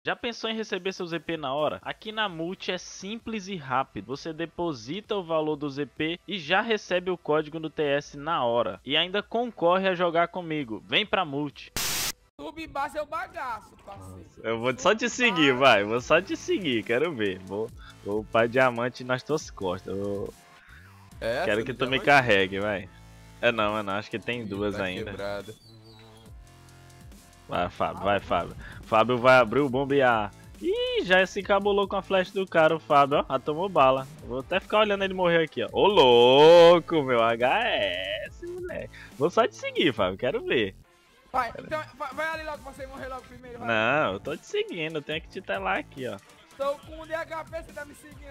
Já pensou em receber seu ZP na hora? Aqui na Multi é simples e rápido. Você deposita o valor do ZP e já recebe o código no TS na hora. E ainda concorre a jogar comigo. Vem pra Multi. Sub-base é o bagaço, parceiro. Eu vou só te seguir, vai. Vou só te seguir, quero ver. Vou upar diamante nas tuas costas. Quero que tu me carregue, vai. É não. Acho que tem duas ainda. Quebrada. Vai, Fábio, vai, Fábio. Fábio vai abrir o bombear. Ih, já se encabulou com a flecha do cara, o Fábio, ó. Já tomou bala. Vou até ficar olhando ele morrer aqui, ó. Ô, louco, meu HS, moleque. Vou só te seguir, Fábio, quero ver. Vai, então vai ali logo pra você morrer logo primeiro, vai. Não, eu tô te seguindo, eu tenho que te telar aqui, ó. Tô com um de HP, você tá me seguindo.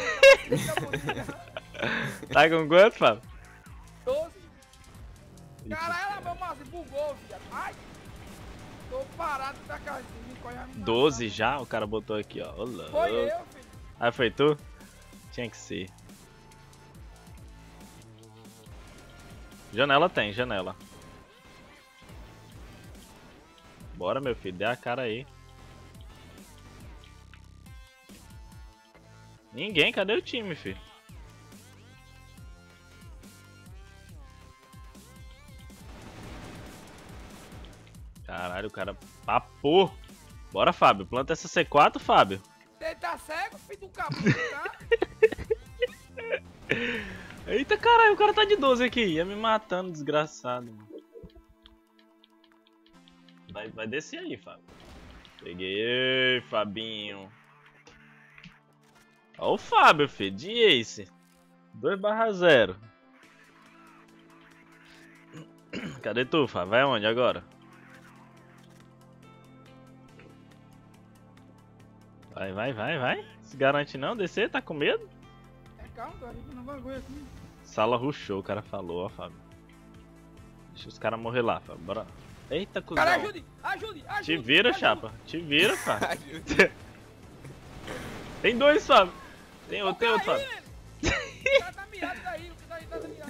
Tá com quanto, Fábio? 12. Caralho, meu mouse bugou, viado. Ai. Tô parado da casinha, corre a minha. 12 já? O cara botou aqui, ó. Ô, louco. Foi eu, filho. Ah, foi tu? Tinha que ser. Janela tem, janela. Bora, meu filho, dê a cara aí. Ninguém, cadê o time, filho? Caralho, o cara papou. Bora, Fábio, planta essa C4, Fábio. Você tá cego, filho do capô, tá? Eita, caralho, o cara tá de 12 aqui. Ia me matando, desgraçado. Vai descer aí, Fábio. Peguei. Ei, Fabinho. Ó o Fábio, filho, de Ace. 2/0. Cadê tu, Fábio? Vai onde agora? Vai. Se garante não, descer, tá com medo? Calma, tô aqui no bagulho aqui. Sala rushou, o cara falou, ó, Fábio. Deixa os caras morrer lá, Fábio, bora. Eita, cuzão. Cara, ajude. Te vira, chapa. Te vira, Fábio. Tem dois, Fábio. Tem outro, Fábio. O cara tá miado daí, o que tá miado.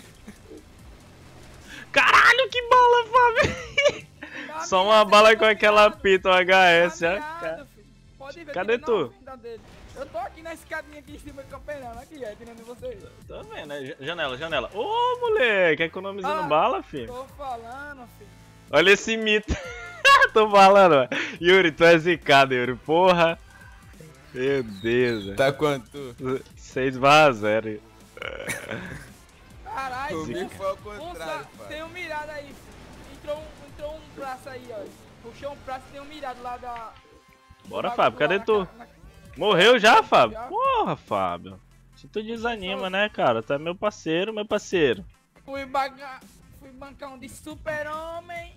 Caralho, que bala, Fábio. Tá Só miado, uma bala tá com aquela miado. pita, um HS, Tá ó. miado, filho. Pode ver, Cadê tirando tu? a vida dele. Eu tô aqui na escadinha aqui em cima campeirando, aqui, tirando vocês. Tô vendo, né? Janela. Ô, moleque, economizando bala, filho. Tô falando, filho. Olha esse mito. Tô falando, ó. Yuri, tu é zicado, Yuri. Porra. Meu Deus. Tá quanto? 6/0. Caralho, Comigo foi ao contrário, pai. tem um mirado aí, filho. Entrou um braço aí, ó. Puxou um braço e tem um mirado lá da... Bora, Fábio, cadê tu? Morreu já, Fábio? Porra, Fábio. Se tu desanima, né, cara? Tu é meu parceiro. Fui bancar um de super-homem.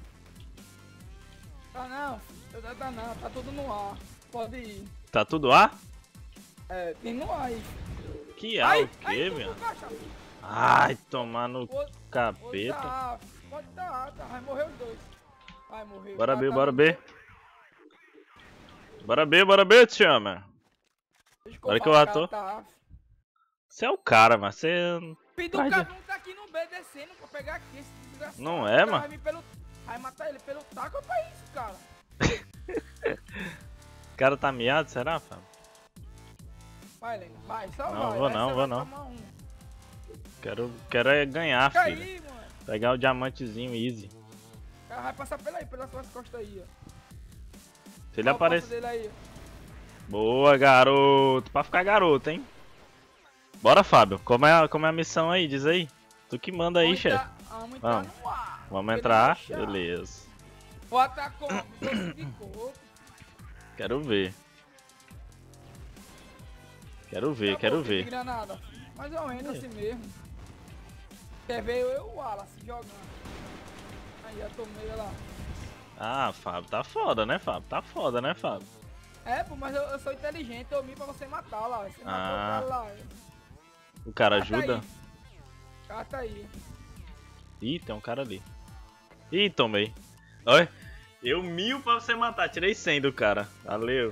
Tá não, filho. Tá não, tá tudo no ar. Pode ir. Tá tudo A? É, tem no ar aí. Que A o quê, meu? Ai, tomar no capeta. Pode tá, vai morrer os dois. Vai morrer. Bora B. Bora B, te chama. Olha que eu ator. Você é o cara, mas você... Filho do cara não tá aqui no B descendo pra pegar aqui esse desgraçado. Não é, mano? Vai matar ele pelo taco, pra isso, cara. O cara tá miado, será, Fábio? Vai, Leno, vai, só Não, vai. vou não. Quero é ganhar, Fica filho. aí, mano. Pegar o diamantezinho easy. O cara vai passar pelas suas costas aí, ó. Se ele aparecer... Aí, Boa, garoto. Pra ficar garoto, hein? Bora, Fábio. Como é a missão aí? Diz aí. Tu que manda aí, chefe. Vamos entrar. Beleza. Bota como? Doce de coco. Quero ver. Quero ver. Granada. Mais ou menos assim mesmo. Quer ver eu e o Wallace jogando. Aí, já tomei lá. Ah, Fábio, tá foda, né, Fábio? É, pô, mas eu sou inteligente, eu vim pra você matar lá. Você matou o cara lá. O cara ajuda? O cara tá aí. Ih, tem um cara ali. Ih, tomei. Olha, eu 1000 pra você matar, tirei 100 do cara. Valeu.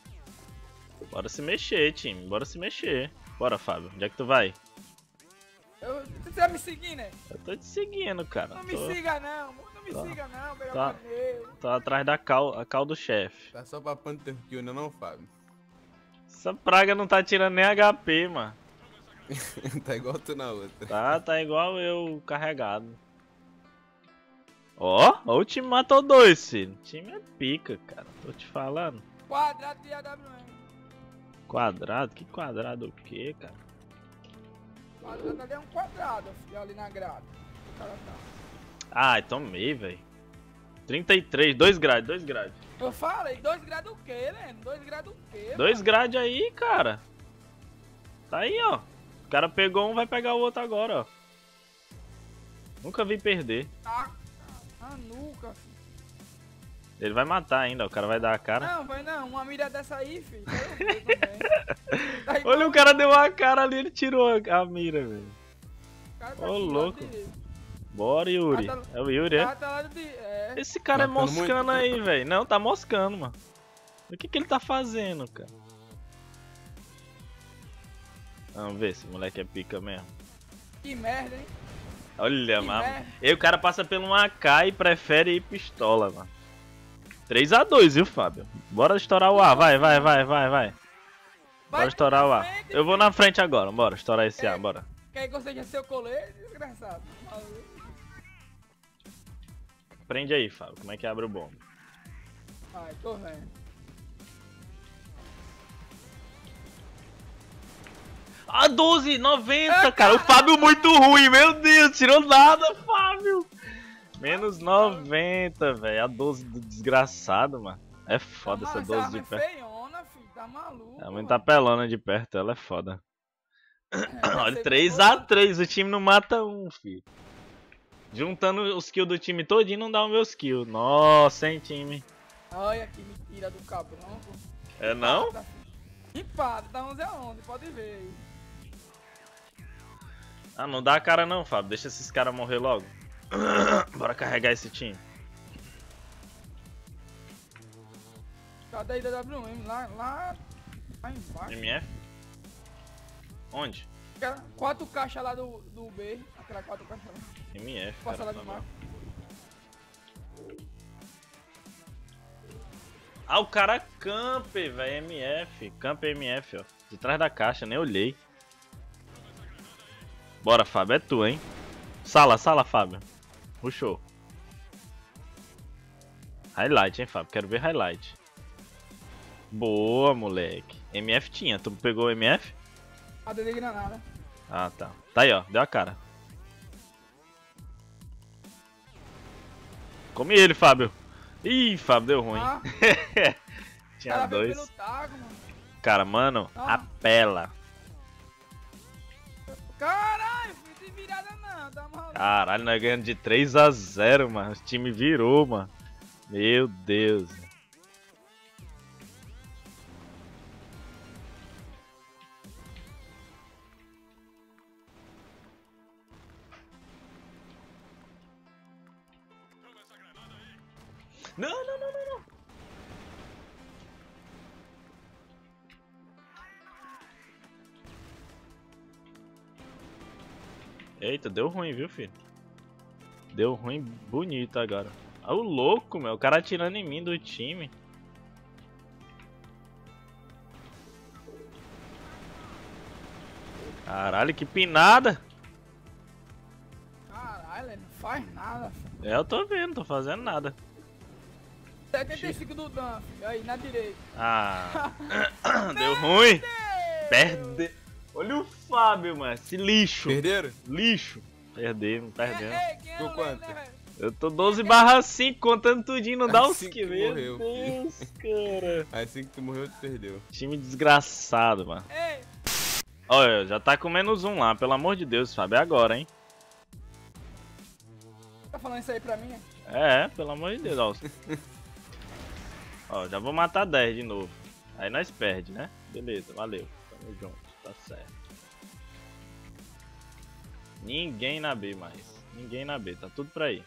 Bora se mexer, time. Bora, Fábio. Onde é que tu vai? Você tá me seguindo, né? Eu tô te seguindo, cara. Não me siga não, não me siga não, pelo Tá. amor de Deus. Tô atrás da cal do chefe. Tá só papando teu kill, não, Fábio? Essa praga não tá tirando nem HP, mano. Tá igual tu na outra. Tá igual eu carregado. Ó, o time matou 2, filho. O time é pica, cara. Tô te falando. Quadrado de AWM. Quadrado? Que quadrado o quê, cara? Quadrado ali é um quadrado, filho, ali na grade. O cara tá. Ai, tomei, velho. 33, 2 grades, 2 grades. Eu falei, 2 graus o quê, Leno? 2 graus o quê? 2 grades aí, cara. Tá aí, ó. O cara pegou um, vai pegar o outro agora, ó. Nunca vi perder. Tá. A nuca, filho. Ele vai matar ainda, o cara vai dar a cara. Não, vai não. Uma mira dessa aí, filho. Quero ver também. Tá igual Olha, o cara deu uma cara ali, ele tirou a mira, velho. o cara Ô, aqui, louco. lado direito. Bora, Yuri. Ah, tá- É o Yuri, O é? cara tá lado de... É. Esse cara é Matando moscando muito. aí, velho. Não, tá moscando, mano. O que ele tá fazendo, cara? Vamos ver se o moleque é pica mesmo. Que merda, hein? Olha, Que mano. merda. E o cara passa pelo 1AK e prefere ir pistola, mano. 3x2, viu, Fábio? Bora estourar o A. Vai. Bora estourar o A. frente, Eu vou na frente agora. Bora estourar esse A, bora. Quer que eu seja seu coleiro? Desgraçado. Prende aí, Fábio. Como é que abre o bomba? Ai, tô vendo. Ah, 12, 90, cara. O Fábio muito ruim, meu Deus. Tirou nada, Fábio. Menos 90, velho. A 12 do desgraçado, mano. É foda essa 12 de é perto. feiona, filho. Tá maluco. A mãe tá pelona de perto, ela é foda. Olha, você 3x3, o time não mata um, filho. Juntando os kills do time todinho não dá os meus kills. Nossa, hein, time. Olha que mentira do cabrão. É não? Empata, tá 11 a 11, pode ver aí. Ah, não dá a cara não, Fábio. Deixa esses caras morrer logo. Bora carregar esse time. Cadê aí da WM? Lá embaixo. MF? Onde? Aquela 4 caixas lá do B. Aquela 4 caixas lá. MF, Passa lá cara. de marca. Ah, o cara campe, velho. MF. Campe MF, ó. De trás da caixa, nem olhei. Bora, Fábio. É tu, hein? Sala, Fábio. Puxou. Highlight, hein, Fábio? Quero ver highlight. Boa, moleque. MF tinha. Tu pegou o MF? A de granada. Ah, tá. Tá aí, ó. Deu a cara. Come ele, Fábio. Ih, Fábio, deu ruim. Ah, Tinha cara veio 2. pelo taco, mano. Cara, mano, Ah. apela. Caralho, filho, de virada não, tá maluco. Caralho, nós ganhamos de 3x0, mano. O time virou, mano. Meu Deus. Não. Eita, deu ruim, viu, filho? Deu ruim bonito agora. Ah, o louco, meu. O cara atirando em mim do time. Caralho, que pinada. Caralho, ele não faz nada, filho. É, eu tô vendo, tô fazendo nada. 75 do Dan, filho. Aí, na direita. Ah, deu ruim. Perde. Olha o Fábio, mano. Esse lixo. Perderam? Lixo. Perdemos. Quem é Ficou o quanto? Leno, né, velho? Eu tô 12/5 contando tudinho, não dá uns Assim que kills. Meu morreu, Deus, cara. Assim que tu morreu, tu perdeu. Time desgraçado, mano. Ei, Olha, já tá com -1 lá, pelo amor de Deus, Fábio. É agora, hein? tá falando isso aí pra mim? É, pelo amor de Deus, ó. Ó, já vou matar 10 de novo. Aí nós perde, né? Beleza, valeu. Tamo junto, tá certo. Ninguém na B mais. Ninguém na B, tá tudo pra ir.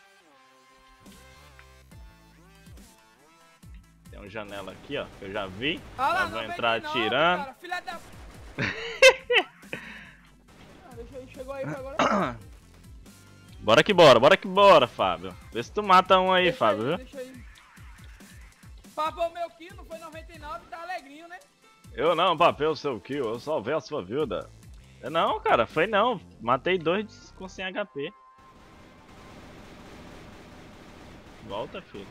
Tem um janela aqui, ó, que eu já vi. Ah lá, Já vou entrar 99, atirando. cara, filha da... Ah, deixa aí, chegou aí, agora. Bora que bora, Fábio. Vê se tu mata um aí, Fábio, viu? Deixa aí. Papou meu kill, não foi 99, tá alegrinho, né? Eu não papei o seu kill, eu salvei a sua vida. Não, cara, foi não. Matei 2 com 100 HP. Volta, filho.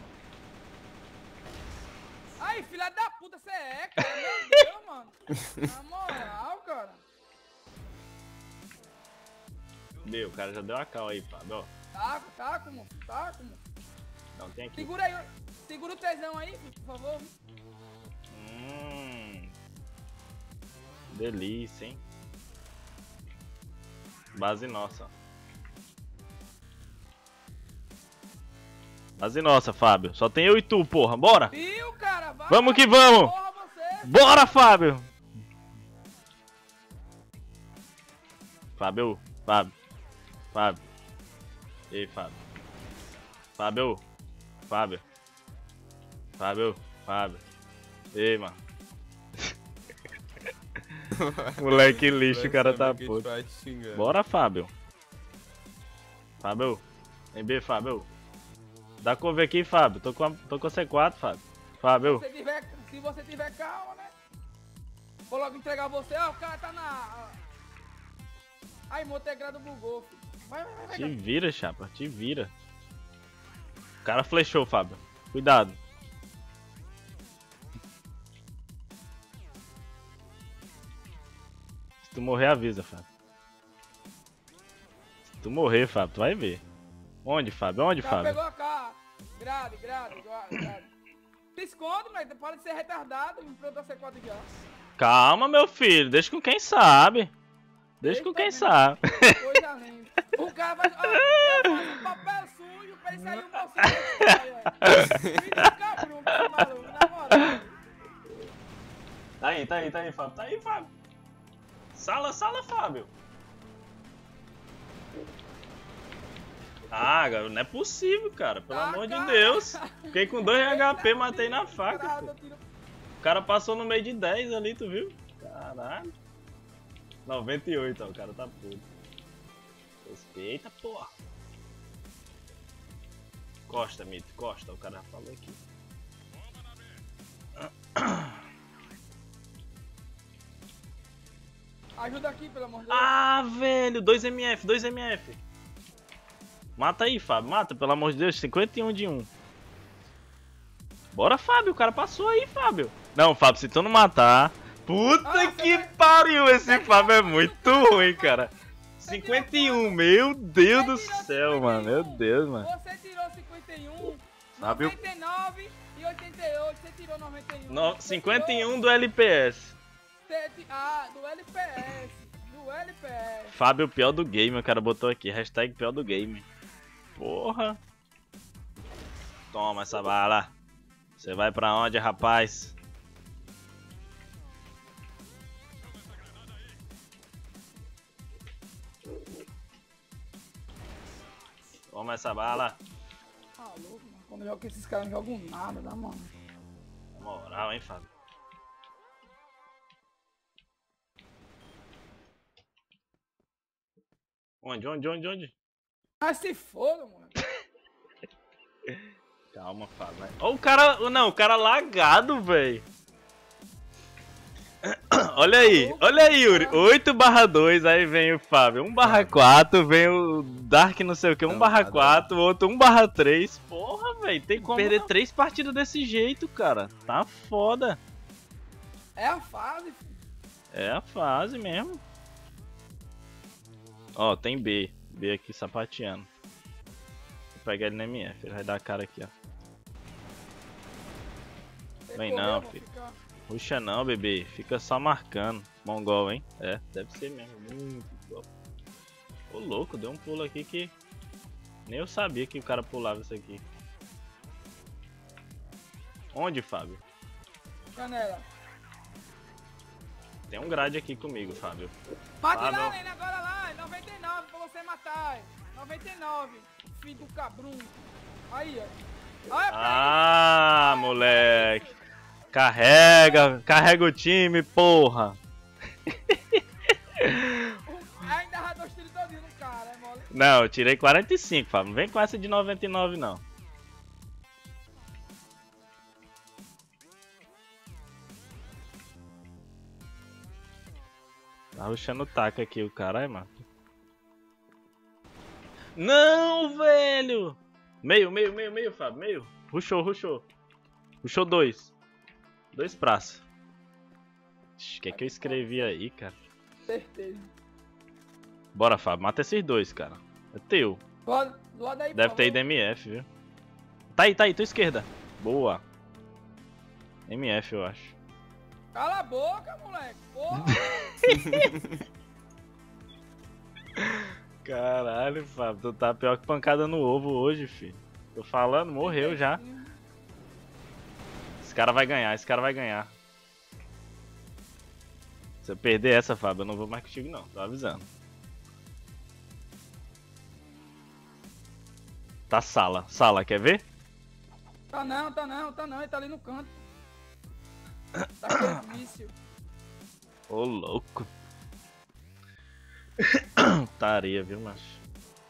Ai, filha da puta, você é, cara. Meu Deus, mano. Na moral, cara. Meu, o cara já deu a cal aí, Fábio. Ó. Tá como? Não, tem aqui. Segura aí, segura o tesão aí, por favor. Delícia, hein? Base nossa. Base nossa, Fábio. Só tem eu e tu, porra. Bora! Viu, cara? Vai, Vamos que vamos! porra, você. Bora, Fábio! Fábio. Ei, Fábio. Fábio. Ei, mano. Moleque lixo, o cara tá puto. Bora, Fábio. Vem B, Fábio. Dá cover aqui, Fábio. Tô com C4, Fábio. Fábio. Se você tiver calma, né? Vou logo entregar você. Ó, o cara tá na... Ai, meu teclado bugou, filho. Vai. Te vira, chapa. Te vira. O cara flechou, Fábio. Cuidado. Se tu morrer, avisa, Fábio. Se tu morrer, Fábio, tu vai ver. Onde, Fábio? Onde, Já Fábio? pegou a cá. Grade. Se esconde, mas pode ser retardado. Me pronto a C4 já. Calma, meu filho. Deixa com quem sabe. Deixa com quem sabe. Coisa linda. O cara vai... eu faço um papel sujo pra ele sair um mocinho. Filho do cabrão, que maluco, na moral. Tá aí, Fábio. Tá aí, Fábio. Sala, Fábio. Ah, cara, não é possível, cara. Pelo amor de Deus. Fiquei com 2 HP, matei na faca. O cara passou no meio de 10 ali, tu viu? Caralho. 98, ó, o cara tá puto. Respeita, porra. Costa, Mito, Costa, o cara falou aqui. Ajuda aqui, pelo amor de Deus. Ah, velho, 2MF. Mata aí, Fábio, mata, pelo amor de Deus, 51 de 1. Bora, Fábio, o cara passou aí, Fábio. Não, Fábio, se tu não matar... Puta que pariu, esse Fábio é muito ruim, cara. 51, meu Deus do céu, mano, meu Deus, mano. Você tirou 51, Fábio. 99 e 88, você tirou 91. 51 do LPS. Do LPS. Fábio, pior do game, o cara botou aqui, hashtag pior do game. Porra. Toma essa bala. Você vai pra onde, rapaz? Toma essa bala. Tá louco, mano. Quando eu jogo com esses caras, não jogam nada, tá, mano? Na moral, hein, Fábio? Onde? Ah, se foda, mano. Calma, Fábio. Ó, o cara. Não, o cara lagado, velho. Olha aí, Yuri. 8/2, aí vem o Fábio. 1/4, vem o Dark não sei o que. 1/4, o outro 1/3. Porra, velho. Tem como perder 3 partidas desse jeito, cara. Tá foda. É a fase, filho. É a fase mesmo. Ó, tem B. B aqui sapateando. Vou pegar ele na MF. Ele vai dar a cara aqui, ó. Vem não, filho. Puxa não, bebê. Fica só marcando. Mongol, hein? É, deve ser mesmo. Muito bom. Ô, louco, deu um pulo aqui que... Nem eu sabia que o cara pulava isso aqui. Onde, Fábio? Canela. Tem um grade aqui comigo, Fábio. Mate lá, Lena, agora lá. 99 pra você matar. 99. Filho do cabrão. Aí, ó. Olha, Ah, moleque. Carrega o time, porra. ainda erra 2 tiros todinho. Não, eu tirei 45, Fábio. Não vem com essa de 99, não. Tá rushando o taco aqui, o caralho, mano. Não, velho! Meio, Fábio, meio. Rushou. Rushou 2. 2 praça. O que é que eu escrevi aí, cara? Certeza. Bora, Fábio, mata esses 2, cara. É teu. Do lado aí, Deve por ter favor. ido MF, viu? Tá aí, tua esquerda. Boa. MF, eu acho. Cala a boca, moleque. Porra. Caralho, Fábio, tu tá pior que pancada no ovo hoje, filho. Tô falando, morreu já. Esse cara vai ganhar. Se eu perder essa, Fábio, eu não vou mais contigo não, tô avisando. Tá sala, quer ver? Tá não. Ele tá ali no canto. Tá aquele vício. Ô, louco. Taria, viu, macho?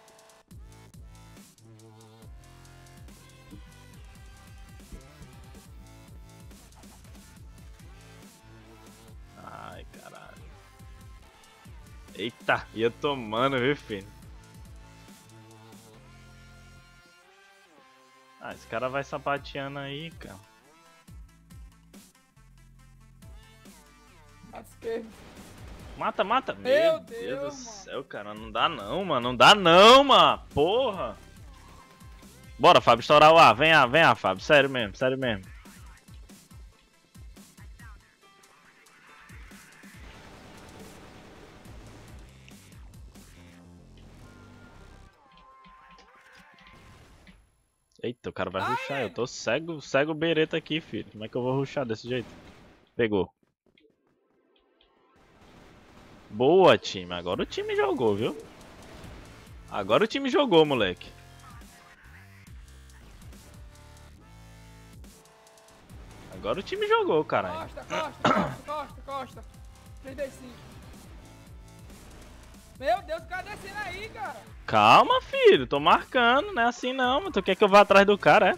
Ai, caralho. Eita, ia tomando, viu, filho? Ah, esse cara vai sapateando aí, cara. À esquerda. Mata. Meu Deus Deus, do mano. céu, cara. Não dá não, mano. Porra. Bora, Fábio, estourar o ar. Vem, Fábio. Sério mesmo. Eita, o cara vai rushar. Eu tô cego bereta aqui, filho. Como é que eu vou rushar desse jeito? Pegou. Boa, time. Agora o time jogou, viu? Agora o time jogou, moleque. Agora o time jogou, caralho. Costa. 35. Meu Deus, o cara descendo aí, cara. Calma, filho. Tô marcando. Não é assim não, mano. Tu quer que eu vá atrás do cara,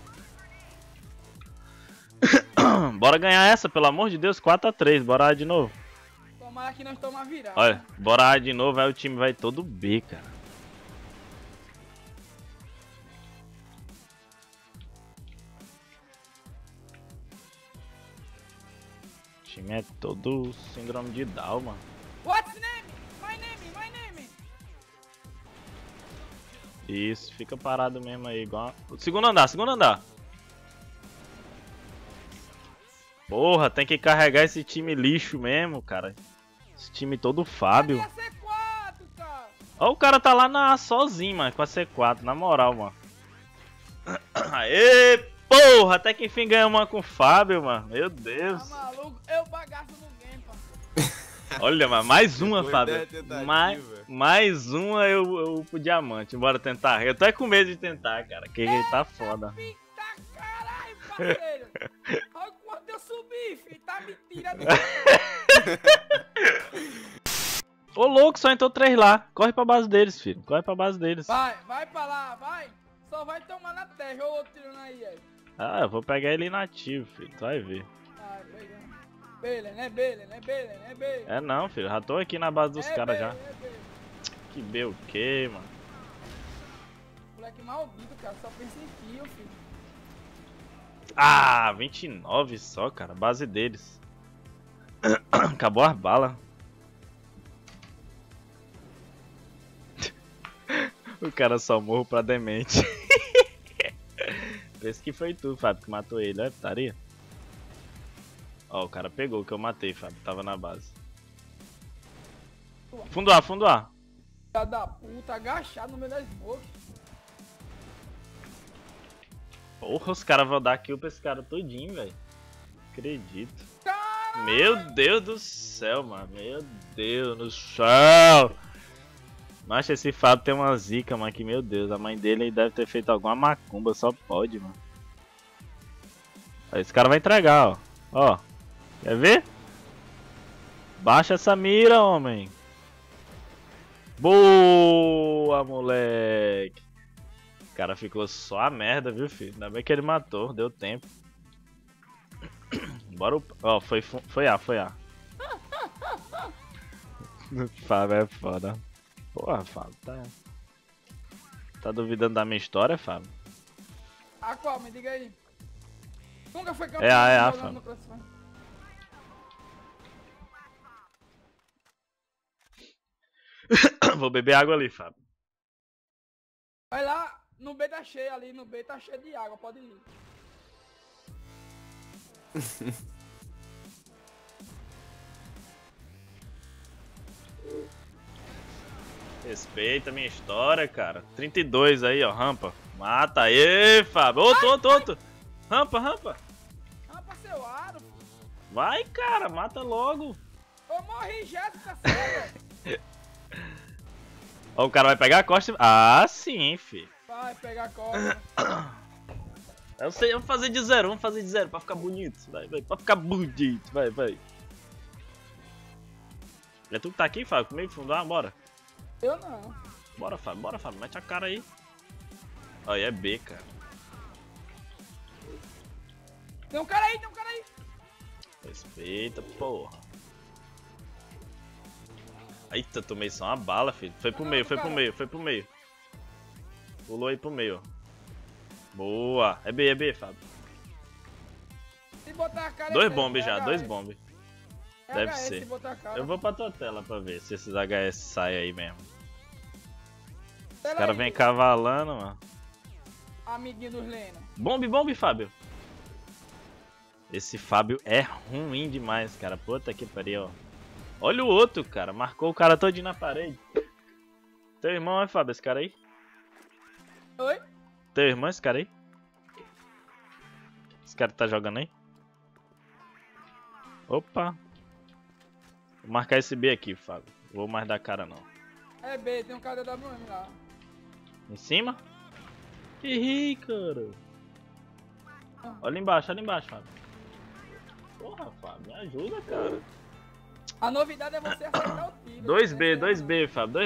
é? Bora ganhar essa, pelo amor de Deus. 4x3. Bora lá de novo. Tomara que nós tomamos a virada. Olha, bora lá de novo. Aí o time vai todo B, cara. O time é todo síndrome de Down, mano. What's name? My name. Isso, fica parado mesmo aí, igual... Segundo andar. Porra, tem que carregar esse time lixo mesmo, cara. Esse time todo Fábio. Cadê a C4, cara? Ó, o cara tá lá na sozinho, mano, com a C4, na moral, mano. Aê, porra, até que enfim ganhamos uma com o Fábio, mano. Meu Deus. Tá maluco? Eu bagaço no game, parceiro. Olha, mano, mais uma, Depois Fábio. da tentativa. Mais uma eu pro diamante. Bora tentar. Eu tô é com medo de tentar, cara, que tá foda. Eita caralho, parceiro. Olha quanto eu subi, filho. Tá me tirando. Ô, louco, só entrou 3 lá. Corre pra base deles, filho. Corre pra base deles. Vai pra lá, vai. Só vai tomar na terra. Ô, outro tirando aí. Ah, eu vou pegar ele inativo, filho. Tu vai ver. Vai, pegando. Bele, né, Bele. É não, filho. Já tô aqui na base dos caras já. Bele. Que B o quê, mano? Moleque maldito, cara. Só pensa em kill, filho. Ah, 29 só, cara. Base deles. Acabou as balas. O cara só morro pra demente. Esse que foi tu, Fábio, que matou ele, é putaria? Ó, o cara pegou o que eu matei, Fábio. Tava na base. Fundo A. Filha da puta, agachado no meio da smoke. Porra, os caras vão dar kill pra esse cara todinho, velho. Acredito. Caralho! Meu Deus do céu, mano. Meu Deus do céu. Mas esse Fábio tem uma zica, mano, que meu Deus. A mãe dele deve ter feito alguma macumba, só pode, mano. Aí esse cara vai entregar, ó. Ó. Quer ver? Baixa essa mira, homem. Boa, moleque. O cara ficou só a merda, viu, filho? Ainda bem que ele matou, deu tempo. Bora o... Ó, foi A. Fábio é foda. Porra, Fábio, tá duvidando da minha história, Fábio? A qual? Me diga aí. Nunca foi campeão É a, jogando Fábio. no Crossfire. Vou beber água ali, Fábio. Vai lá, no B tá cheio ali, no B tá cheio de água, pode ir. Respeita a minha história, cara. 32 aí, ó, rampa. Mata aí, Fábio. Outro. Rampa. Rampa seu aro. Vai, cara, mata logo. Eu morri já, tá cego. Ó, o cara vai pegar a costa. Ah, sim, fi. Vai pegar a costa. Eu sei, vamos fazer de zero, pra ficar bonito. Vai, pra ficar bonito. Vai. É tu que tá aqui, Fábio? Comigo, fundar? Bora. Eu não. Bora, Fábio. Mete a cara aí. Olha, é B, cara. Tem um cara aí. Respeita, porra. Eita, tomei só uma bala, filho. Foi pro meio. Pulou aí pro meio, ó. Boa. É B, Fábio. Se botar a cara... Dois bombes já, dois bombes. É Deve HS, ser. se botar a cara. Eu vou pra tua tela pra ver se esses HS saem aí mesmo. Os Pera caras aí, vêm cavalando, mano. amiguinho dos Lena. Bombe, Fábio. Esse Fábio é ruim demais, cara. Puta que pariu, ó. Olha o outro, cara. Marcou o cara todinho na parede. Teu irmão é, Fábio, esse cara aí? Oi? Teu irmão é esse cara aí? Esse cara tá jogando aí? Opa. Vou marcar esse B aqui, Fábio. Vou mais dar cara, não. É B, tem um cara da WM lá. Em cima? Ih, cara. Olha embaixo, Fábio. Porra, Fábio, me ajuda, cara. A novidade é você acertar o tiro. 2B, Fábio.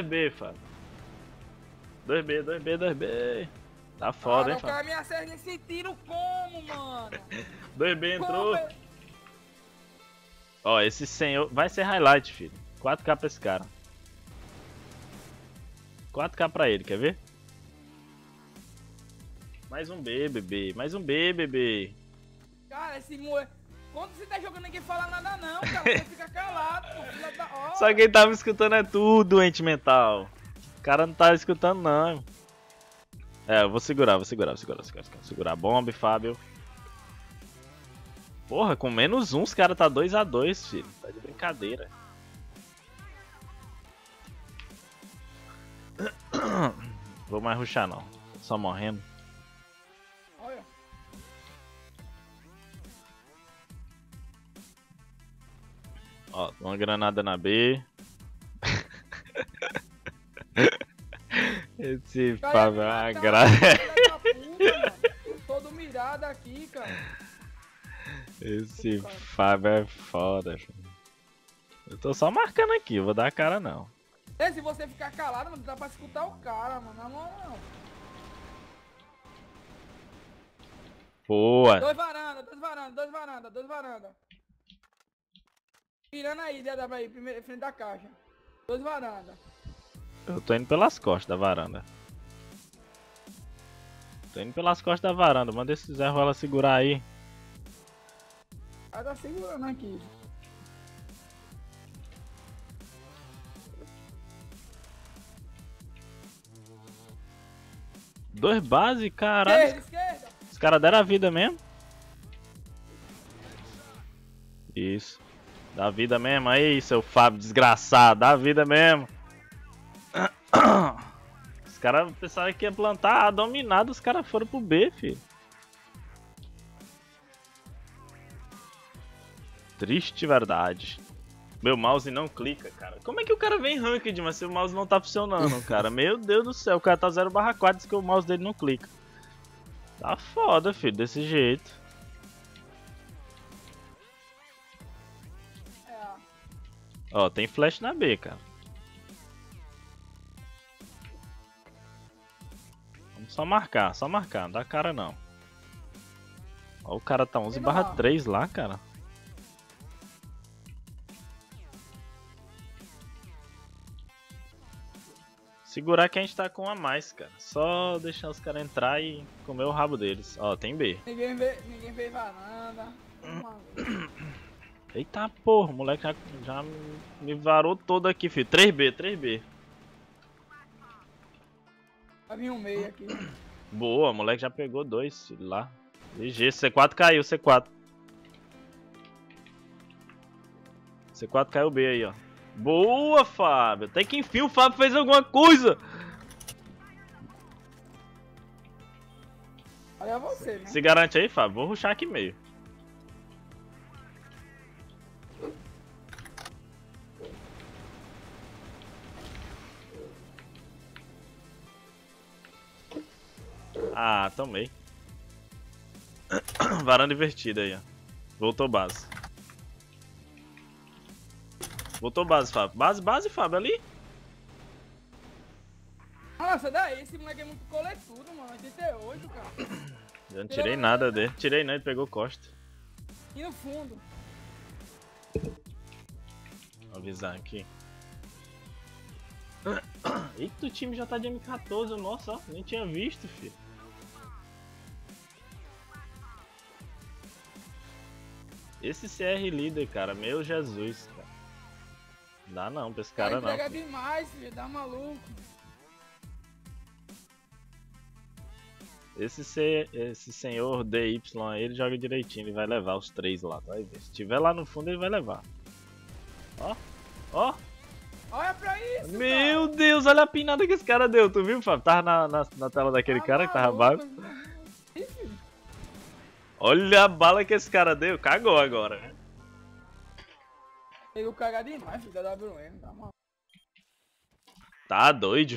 2B. Tá foda, hein, O Fábio. cara me acerta nesse tiro como, mano? 2B entrou. Como é? Ó, esse senhor vai ser highlight, filho. 4K pra esse cara. 4K pra ele, quer ver? Mais um B, bebê. Cara, esse moleque... Quando você tá jogando ninguém fala nada não, cara. Você fica calado, pô. Filha da hora. Só quem tava escutando é tu, doente mental. O cara não tá escutando, não. É, eu vou segurar. Segurar a bomba, Fábio. Porra, com menos um, os caras tá 2x2, filho. Tá de brincadeira. Vou mais rushar, não. Só morrendo. Olha. Ó, uma granada na B. Esse Fábio é uma graça. Todo mirado aqui, cara. Esse Fábio é foda, filho. Eu tô só marcando aqui, eu vou dar a cara não. E se você ficar calado, mano, dá pra escutar o cara, mano. Na moral. Boa. Dois varanda. Virando aí, dá pra ir, primeiro, frente da caixa. Dois varanda. Eu tô indo pelas costas da varanda. Manda esse Zé Ruela segurar aí. Aí tá segurando aqui. Dois base, caralho. Esquerda. Os caras deram a vida mesmo. Isso. Dá vida mesmo aí, seu Fábio desgraçado. Dá vida mesmo. Os caras pensaram que ia plantar A dominado, os caras foram pro B, filho. Triste verdade. Meu mouse não clica, cara. Como é que o cara vem ranked, mas se o mouse não tá funcionando, cara? Meu Deus do céu, o cara tá 0/4, diz que o mouse dele não clica. Tá foda, filho, desse jeito. Ó, tem flash na B, cara. Só marcar, não dá cara não. Ó, o cara tá 11/3 lá, cara. Segurar que a gente tá com um a mais, cara. Só deixar os caras entrar e comer o rabo deles. Ó, tem B. Ninguém vê varanda. Eita porra, o moleque já me varou todo aqui, filho. 3B. Vai vir um meio aqui. Boa, o moleque já pegou 2 filho, lá. GG, C4 caiu, C4. C4 caiu B aí, ó. Boa, Fábio. Até que enfim o Fábio fez alguma coisa. Olha você, né? Se garante aí, Fábio. Vou rushar aqui meio. Ah, tomei. Varanda invertida aí, ó. Voltou base. Voltou base, Fábio. Base, Fábio, ali. Nossa, daí, esse moleque é muito coletudo, mano. 88, cara. Eu não tirei nada dele. Tirei não, ele pegou costa. E no fundo. Vou avisar aqui. Eita, o time já tá de M14. Nossa, ó, nem tinha visto, filho. Esse CR líder, cara, meu Jesus, cara. Não dá não pra esse cara não. Pega demais, filho, dá maluco. Esse senhor DY aí, ele joga direitinho, ele vai levar os 3 lá, vai ver. Se tiver lá no fundo, ele vai levar. Ó, ó. Olha pra isso, Meu Deus, olha a pinada que esse cara deu, tu viu, Fábio? Tava na tela daquele cara que tava baixo. Olha a bala que esse cara deu, cagou agora, né? Pegou cagado demais, filho, da WM, tá maluco. Tá doido.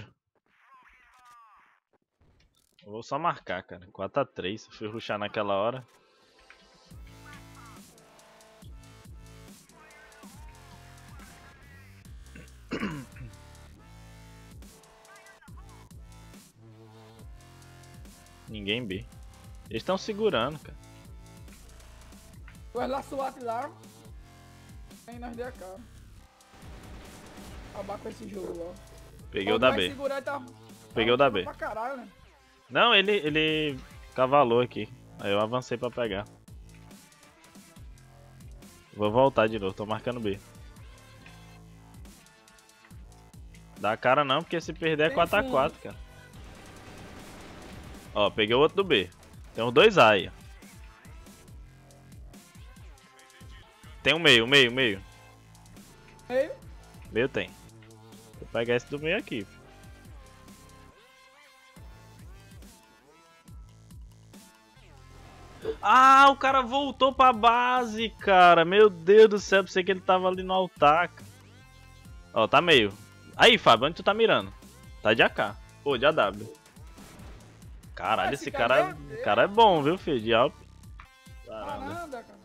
Eu vou só marcar, cara. 4x3, eu fui rushar naquela hora. Ninguém B. Eles estão segurando, cara. Tu vai lá SWAT lá. Aí nós deu a cara. Acabar com esse jogo lá. Peguei o da B. Segurar, tá... Peguei o da B. Pra caralho, né? Não, ele cavalou aqui. Aí eu avancei pra pegar. Vou voltar de novo, tô marcando B. Dá cara não, porque se perder é 4x4, cara. Ó, peguei o outro do B. Tem uns 2 A aí. Tem um meio. Meio? Meio tem. Vou pegar esse do meio aqui. Ah, o cara voltou pra base, cara. Meu Deus do céu, pensei que ele tava ali no altar, cara. Ó, tá meio. Aí, Fábio, onde tu tá mirando? Tá de AK. Pô, de AW. Caralho, esse cara é bom, viu, filho? De Alp. Varanda, cara.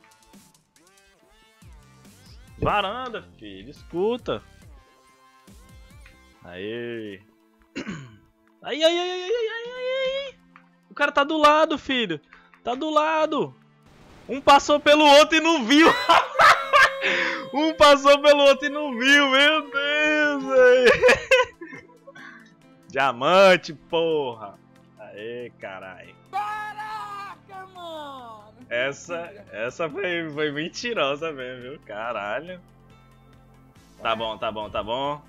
Varanda, filho. Escuta. Aí. Aí. O cara tá do lado, filho. Tá do lado. Um passou pelo outro e não viu. Um passou pelo outro e não viu. Meu Deus, velho. Diamante, porra. Aê, caralho. Caraca, mano. Essa foi mentirosa mesmo, viu? Caralho. Tá bom.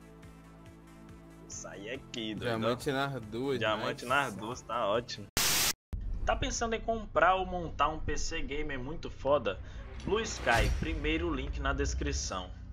Sair aqui, doido. Diamante nas duas. Diamante nas duas, tá ótimo. Tá pensando em comprar ou montar um PC gamer muito foda? Blue Sky, primeiro link na descrição.